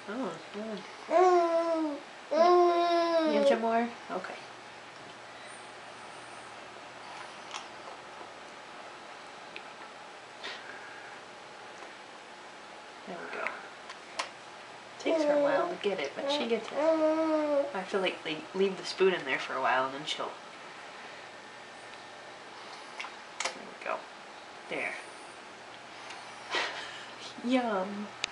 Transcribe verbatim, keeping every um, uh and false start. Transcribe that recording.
Oh, good. Need some more? Okay. There we go. Takes her a while to get it, but she gets it. I have to like leave the spoon in there for a while and then she'll... There we go. There. Yum.